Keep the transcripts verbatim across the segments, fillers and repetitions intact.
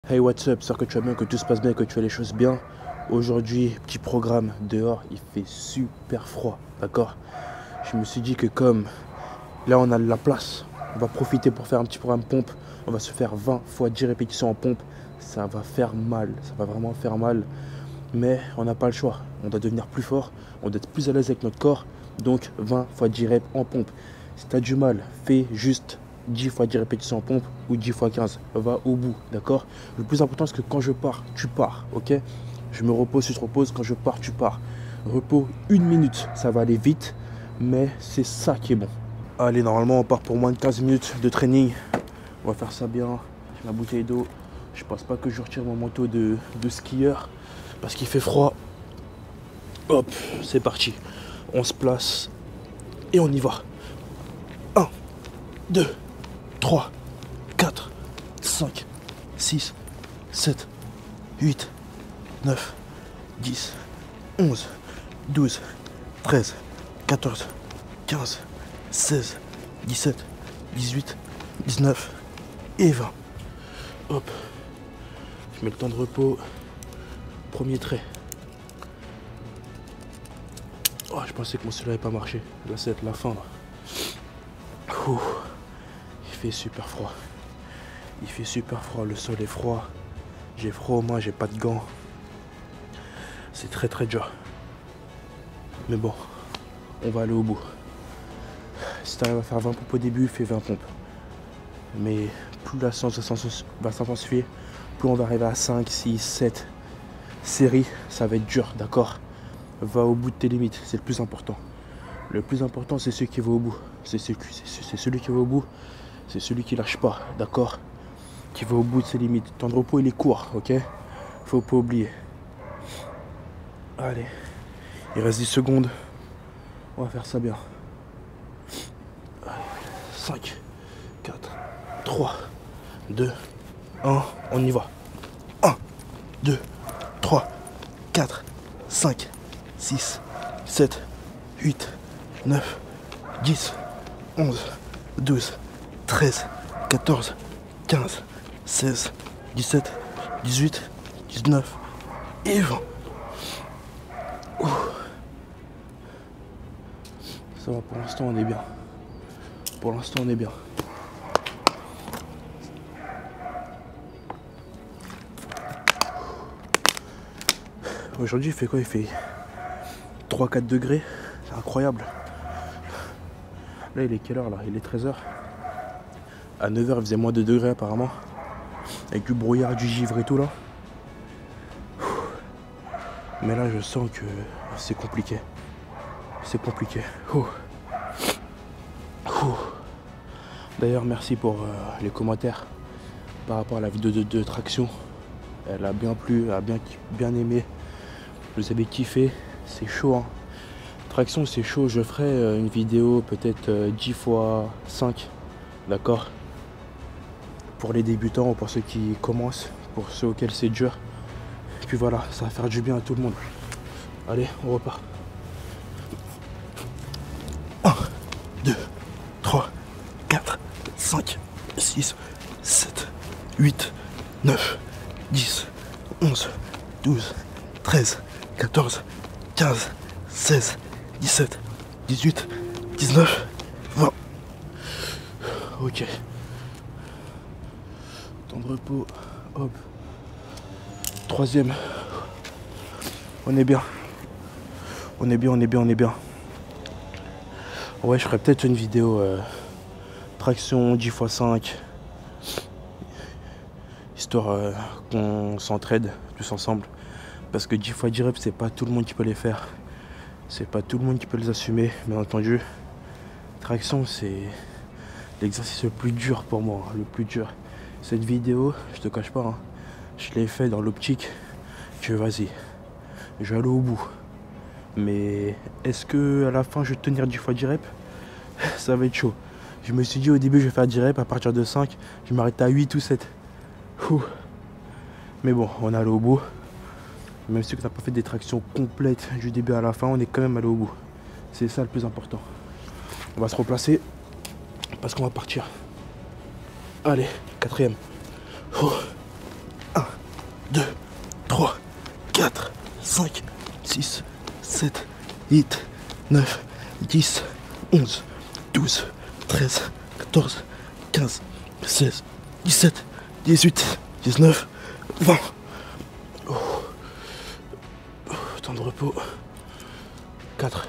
Hey, what's up? J'espère que tu vas bien, que tout se passe bien, que tu fais les choses bien. Aujourd'hui, petit programme dehors, il fait super froid, d'accord? Je me suis dit que comme là on a de la place, on va profiter pour faire un petit programme pompe. On va se faire vingt fois dix répétitions en pompe. Ça va faire mal, ça va vraiment faire mal. Mais on n'a pas le choix. On doit devenir plus fort, on doit être plus à l'aise avec notre corps. Donc vingt fois dix reps en pompe. Si tu as du mal, fais juste dix fois dix répétitions en pompe ou dix fois quinze. Va au bout, d'accord? Le plus important, c'est que quand je pars, tu pars, ok? Je me repose, tu te reposes. Quand je pars, tu pars. Repos une minute, ça va aller vite, mais c'est ça qui est bon. Allez, normalement, on part pour moins de quinze minutes de training. On va faire ça bien. J'ai ma bouteille d'eau. Je pense pas que je retire mon manteau de, de skieur parce qu'il fait froid. Hop, c'est parti. On se place et on y va. un, deux, trois, quatre, cinq, six, sept, huit, neuf, dix, onze, douze, treize, quatorze, quinze, seize, dix-sept, dix-huit, dix-neuf et vingt. Hop. Je mets le temps de repos. Premier trait. Oh, je pensais que mon cela n'avait pas marché. Là, c'est la fin. Là. Ouh. Il fait super froid. Il fait super froid. Le sol est froid. J'ai froid aux mains. J'ai pas de gants. C'est très très dur. Mais bon, on va aller au bout. Si tu arrives à faire vingt pompes au début, fais vingt pompes. Mais plus la séance va s'intensifier, plus on va arriver à cinq, six, sept séries. Ça va être dur, d'accord? Va au bout de tes limites, c'est le plus important. Le plus important, c'est celui qui va au bout. C'est celui, celui qui va au bout, c'est celui qui lâche pas, d'accord? Qui va au bout de ses limites. Le temps de repos, il est court, ok? Faut pas oublier. Allez, il reste dix secondes. On va faire ça bien. Allez, cinq, quatre, trois, deux, un, on y va. un, deux, trois, quatre, cinq, six, sept, huit, neuf, dix, onze, douze, treize, quatorze, quinze, seize, dix-sept, dix-huit, dix-neuf et vingt. Ouh. Ça va, pour l'instant on est bien. Pour l'instant on est bien. Aujourd'hui il fait quoi? Il fait trois quatre degrés. C'est incroyable. Là il est quelle heure là? Il est treize heures. À neuf heures il faisait moins de degrés apparemment. Avec du brouillard, du givre et tout là. Mais là je sens que c'est compliqué. C'est compliqué. Ouh. Ouh. D'ailleurs merci pour euh, les commentaires par rapport à la vidéo de, de traction. Elle a bien plu, elle a bien, bien aimé. Vous avez kiffé. C'est chaud hein. Traction c'est chaud. Je ferai euh, une vidéo peut-être euh, dix fois cinq. D'accord? Pour les débutants ou pour ceux qui commencent. Pour ceux auxquels c'est dur. Et puis voilà, ça va faire du bien à tout le monde. Allez, on repart. un, deux, trois, quatre, cinq, six, sept, huit, neuf, dix, onze, douze, treize, quatorze, quinze, seize, dix-sept, dix-huit, dix-neuf, vingt. Ok. Temps de repos. Hop. Troisième. On est bien. On est bien, on est bien, on est bien. Ouais, je ferai peut-être une vidéo euh, traction dix fois cinq. Histoire euh, qu'on s'entraide tous ensemble. Parce que dix fois dix reps, c'est pas tout le monde qui peut les faire. C'est pas tout le monde qui peut les assumer, bien entendu. Traction, c'est l'exercice le plus dur pour moi, hein, le plus dur. Cette vidéo, je te cache pas, hein, je l'ai fait dans l'optique que vas-y, je vais aller au bout. Mais est-ce que à la fin je vais tenir dix fois dix reps? Ça va être chaud. Je me suis dit au début je vais faire dix reps, à partir de cinq, je vais m'arrêter à huit ou sept. Ouh. Mais bon, on est allé au bout. Même si on n'a pas fait des tractions complètes du début à la fin, on est quand même allé au bout. C'est ça le plus important. On va se replacer parce qu'on va partir. Allez, quatrième. Oh. un, deux, trois, quatre, cinq, six, sept, huit, neuf, dix, onze, douze, treize, quatorze, quinze, seize, dix-sept, dix-huit, dix-neuf, vingt. Oh. Oh, temps de repos. quatre.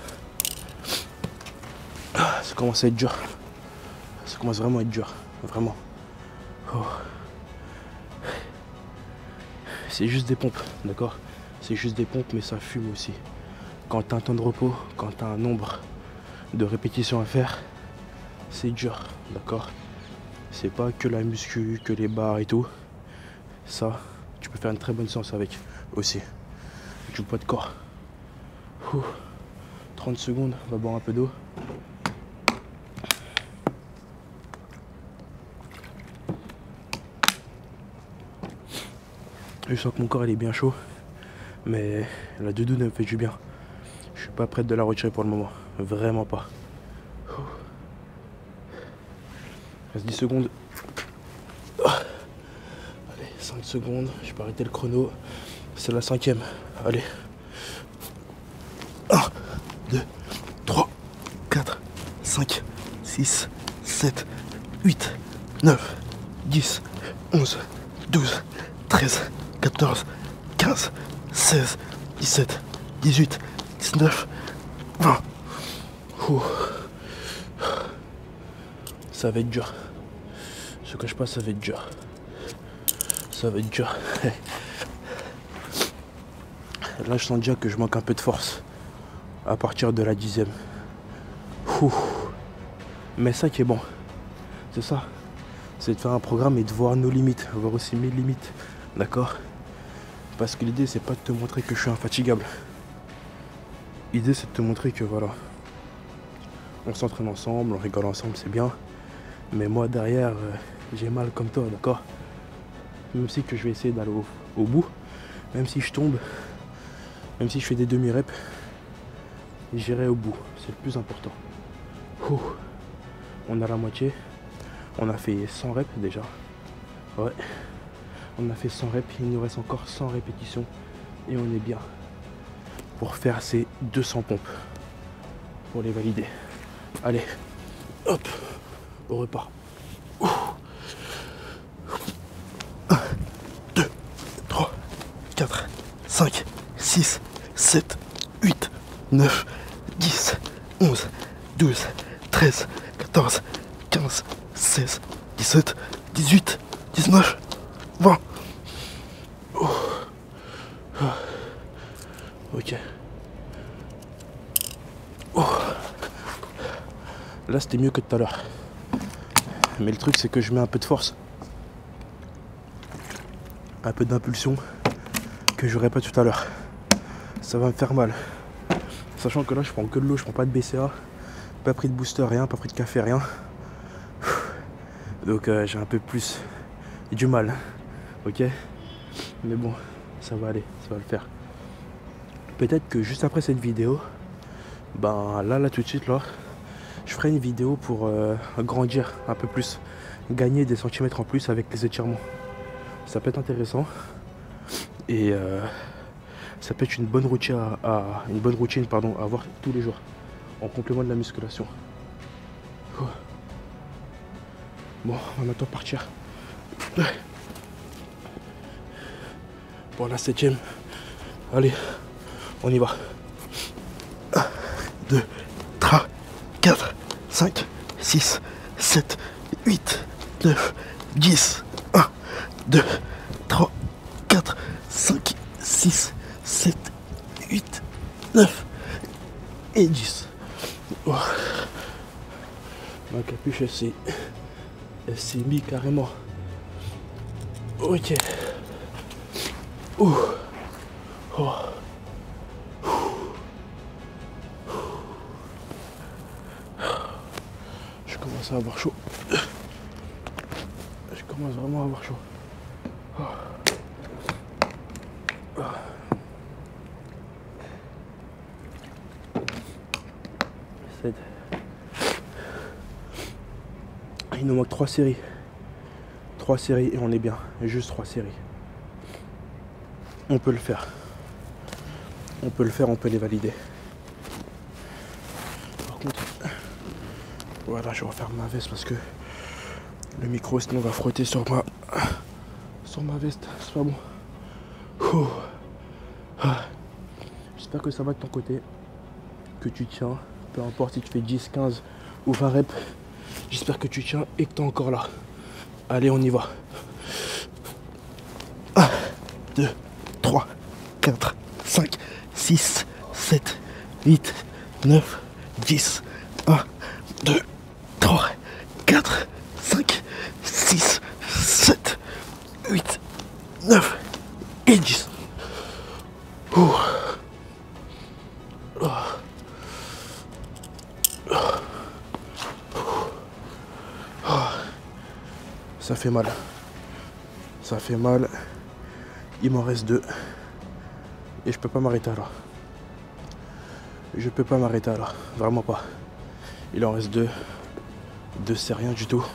Ah, ça commence à être dur. Ça commence vraiment à être dur. Vraiment. Oh. C'est juste des pompes, d'accord? C'est juste des pompes, mais ça fume aussi. Quand tu as un temps de repos, quand tu as un nombre de répétitions à faire, c'est dur, d'accord? C'est pas que la muscu, que les barres et tout. Ça, tu peux faire une très bonne séance avec aussi. Du poids de corps. Ouh. trente secondes, on va boire un peu d'eau. Je sens que mon corps il est bien chaud, mais la doudoune elle me fait du bien. Je suis pas prête de la retirer pour le moment, vraiment pas. Ouh. Il reste dix secondes. Allez, cinq secondes, je peux arrêter le chrono. C'est la cinquième. Allez. un, deux, trois, quatre, cinq, six, sept, huit, neuf, dix, onze, douze, treize, quatorze, quinze, seize, dix-sept, dix-huit, dix-neuf, vingt. Ouh. Ça va être dur. Je ne cache pas, ça va être dur. Ça va être dur. Là, je sens déjà que je manque un peu de force à partir de la dixième. Ouh. Mais ça qui est bon, c'est ça. C'est de faire un programme et de voir nos limites, voir aussi mes limites. D'accord? Parce que l'idée, c'est pas de te montrer que je suis infatigable. L'idée, c'est de te montrer que voilà, on s'entraîne ensemble, on rigole ensemble, c'est bien. Mais moi, derrière, euh, j'ai mal comme toi, d'accord? Même si que je vais essayer d'aller au, au bout, même si je tombe, même si je fais des demi-reps, j'irai au bout. C'est le plus important. Ouh. On a la moitié. On a fait cent reps déjà. Ouais. On a fait cent reps. Il nous reste encore cent répétitions. Et on est bien pour faire ces deux cents pompes. Pour les valider. Allez. Hop. On repart. Ouh. un, deux, trois, quatre, cinq, six, sept, huit, neuf, dix, onze, douze, treize, quatorze, quinze, seize, dix-sept, dix-huit, dix-neuf, vingt. Oh. Ah. Ok. Oh. Là, c'était mieux que tout à l'heure. Mais le truc, c'est que je mets un peu de force. Un peu d'impulsion que j'aurais pas tout à l'heure. Ça va me faire mal. Sachant que là, je prends que de l'eau, je prends pas de B C A. Pas pris de booster, rien, pas pris de café, rien. Donc euh, j'ai un peu plus du mal. Ok? Mais bon, ça va aller, ça va le faire. Peut-être que juste après cette vidéo, ben là, là, tout de suite, là, je ferai une vidéo pour euh, grandir un peu plus. Gagner des centimètres en plus avec les étirements. Ça peut être intéressant. Et euh, ça peut être une bonne routine à, à, une bonne routine, pardon, à avoir tous les jours. En complément de la musculation. Oh. Bon, on va maintenant partir. Pour la septième. Allez, on y va. un, deux, trois, quatre, cinq, six, sept, huit, neuf, dix. un, deux, trois, quatre, cinq, six, sept, huit, neuf et dix. Oh. Ma capuche, elle s'est elle s'est mise carrément. Ok. Ouh. Oh. Je commence à avoir chaud. Je commence vraiment à avoir chaud. Oh. Oh. sept. Il nous manque trois séries. trois séries et on est bien. Juste trois séries. On peut le faire. On peut le faire, on peut les valider. Par contre, voilà, je vais refaire ma veste parce que le micro sinon va frotter sur ma, sur ma veste. C'est pas bon. Ouh. Ah. J'espère que ça va de ton côté, que tu tiens, peu importe si tu fais dix, quinze ou vingt reps. J'espère que tu tiens et que tu es encore là. Allez, on y va. un, deux, trois, quatre, cinq, six, sept, huit, neuf, dix. un, deux, trois, quatre, cinq, six, sept, huit, neuf et dix. Ouh. Oh. Oh. Oh. Ça fait mal. Ça fait mal. Il m'en reste deux. Et je peux pas m'arrêter là. Je peux pas m'arrêter là. Vraiment pas. Il en reste deux. Deux, c'est rien du tout.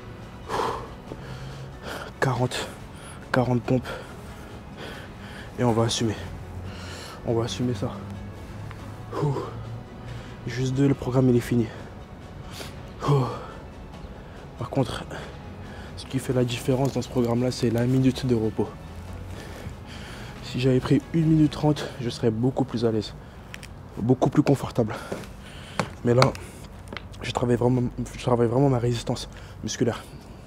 quarante. quarante pompes. Et on va assumer. On va assumer ça. Ouh. Juste deux, le programme il est fini. Ouh. Par contre, ce qui fait la différence dans ce programme là, c'est la minute de repos. Si j'avais pris une minute trente, je serais beaucoup plus à l'aise. Beaucoup plus confortable. Mais là, je travaille vraiment, je travaille vraiment ma résistance musculaire.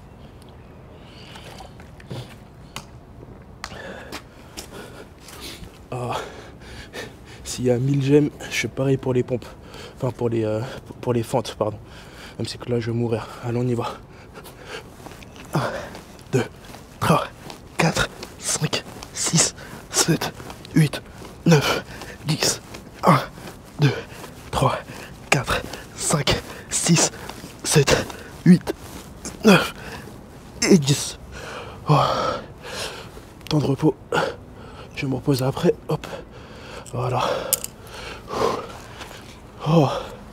Ah. S'il y a mille j'aime, je suis pareil pour les pompes. Enfin pour les, euh, pour les fentes, pardon. Même si que là je vais mourir. Allez, on y va. un, deux, trois, quatre, cinq, six, sept, huit, neuf, dix. un, deux, trois, quatre, cinq, six, sept, huit, neuf et dix. Oh. Temps de repos. Je me repose après. Hop. Voilà. Oh.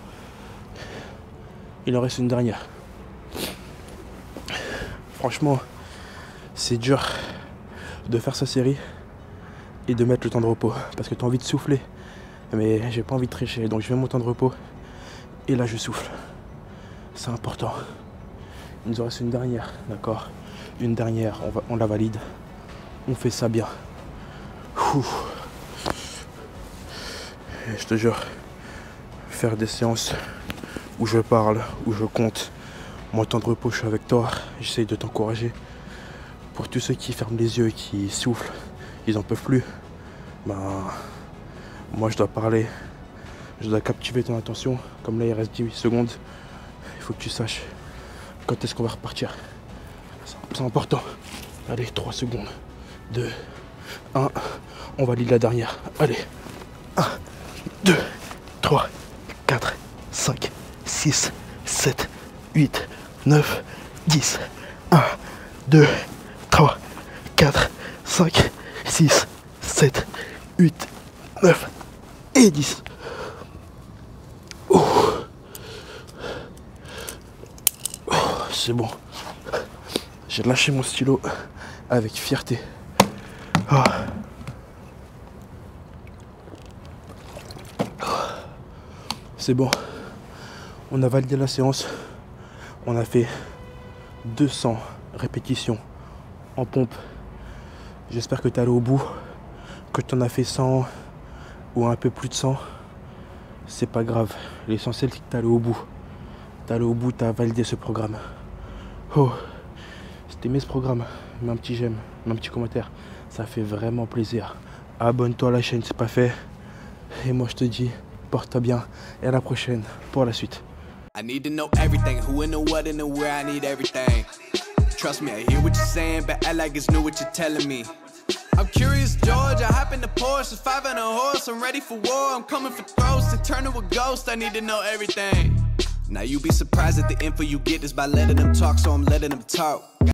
Il en reste une dernière. Franchement, c'est dur de faire sa série et de mettre le temps de repos. Parce que tu as envie de souffler. Mais j'ai pas envie de tricher. Donc je mets mon temps de repos. Et là je souffle. C'est important. Il nous en reste une dernière. D'accord. Une dernière. On, va, on la valide. On fait ça bien. Ouh. Et je te jure, faire des séances où je parle, où je compte, mon temps de repos, je suis avec toi, j'essaye de t'encourager. Pour tous ceux qui ferment les yeux et qui soufflent, ils n'en peuvent plus, ben, moi je dois parler, je dois captiver ton attention. Comme là il reste dix secondes, il faut que tu saches quand est-ce qu'on va repartir. C'est important. Allez, trois secondes, deux, un, on valide la dernière. Allez, un, deux, trois, quatre, cinq, six, sept, huit, neuf, dix. un, deux, trois, quatre, cinq, six, sept, huit, neuf et dix. Oh. Oh, c'est bon. J'ai lâché mon stylo avec fierté. Oh. C'est bon, on a validé la séance, on a fait deux cents répétitions en pompe. J'espère que tu es allé au bout, que tu en as fait cent ou un peu plus de cent. C'est pas grave, l'essentiel c'est que tu es allé au bout. Tu es allé au bout, tu as validé ce programme. Oh, si tu aimé ce programme, mets un petit j'aime, mets un petit commentaire, ça fait vraiment plaisir. Abonne-toi à la chaîne, c'est pas fait. Et moi je te dis, porte-toi bien et à la prochaine pour la suite. I need to know everything, who and the what and the where, I need everything. Trust me, I hear what you're saying, but I like it's new what you're telling me. I'm curious, George, I hop in the Porsche, it's five and a horse, I'm ready for war, I'm coming for throats, to turn to a ghost, I need to know everything. Now you be surprised at the info you get is by letting them talk, so I'm letting them talk.